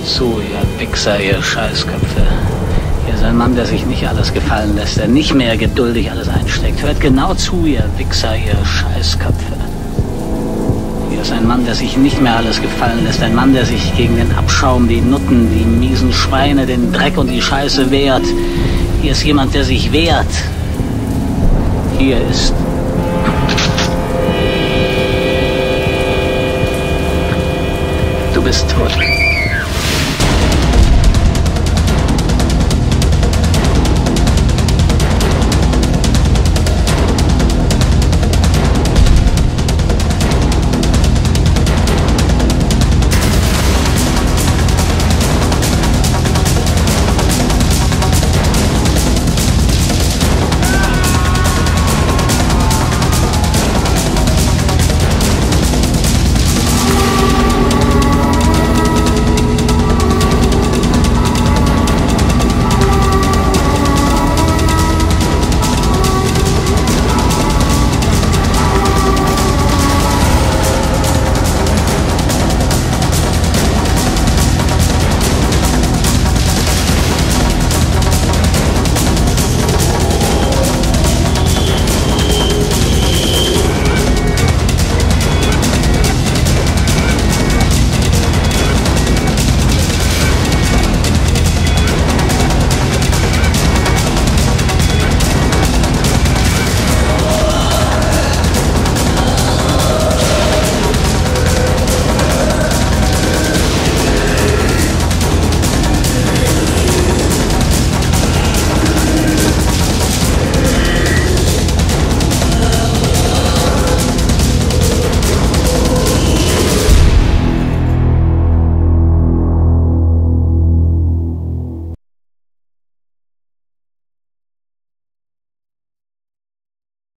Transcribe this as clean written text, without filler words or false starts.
zu, ihr Wichser, ihr Scheißköpfe. Hier ist ein Mann, der sich nicht alles gefallen lässt, der nicht mehr geduldig alles einsteckt. Hört genau zu, ihr Wichser, ihr Scheißköpfe. Hier ist ein Mann, der sich nicht mehr alles gefallen lässt. Ein Mann, der sich gegen den Abschaum, die Nutten, die miesen Schweine, den Dreck und die Scheiße wehrt. Hier ist jemand, der sich wehrt. Hier ist... Du bist tot.